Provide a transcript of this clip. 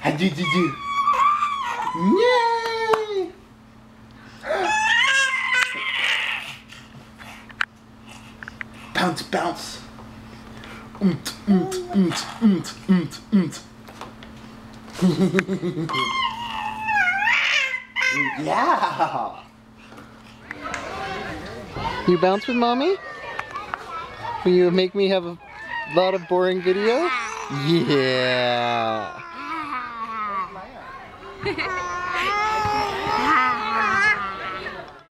Do. Yay! Bounce, bounce. Yeah. You bounce with mommy? Will you make me have a lot of boring video? Yeah.